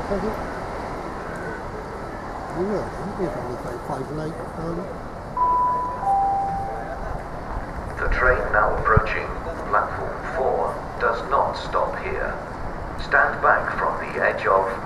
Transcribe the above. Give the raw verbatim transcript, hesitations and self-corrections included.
Has it? You will, don't you? If only take five late, um, The train now approaching platform four does not stop here. Stand back from the edge of